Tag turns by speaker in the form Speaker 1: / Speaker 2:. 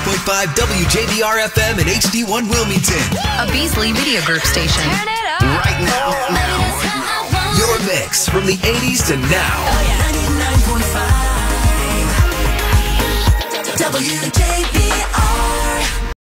Speaker 1: 99.5 WJBR-FM and HD1 Wilmington.
Speaker 2: A Beasley Video Group station.
Speaker 3: Turn it up.
Speaker 1: Right now. Your mix from the 80s to now.
Speaker 4: 99.5 WJBR.